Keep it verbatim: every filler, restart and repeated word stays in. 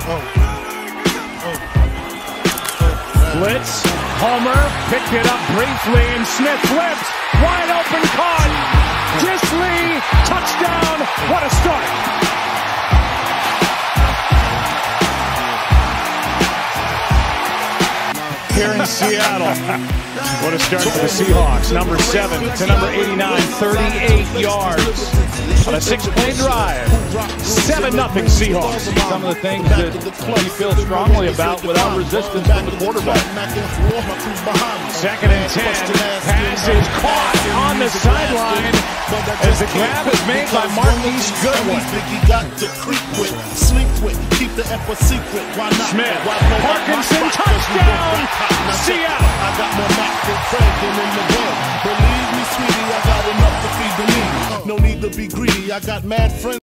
Blitz, Homer picked it up briefly, and Smith flipped, wide open, caught. Disley, touchdown! What a start! Here in Seattle. What a start for the Seahawks. Number seven to number eighty-nine, thirty-eight yards on a six-play drive. seven nothing Seahawks. Some of the things that he feels strongly about without resistance from the quarterback. Second and ten. Pass is caught on the sideline as the grab is made by Marquise Goodwin. Smith, Parkinson, touchdown! Seattle. I got more knock than Craig in the world. Believe me, sweetie, I got enough to feed the needy. No need to be greedy. I got mad friends.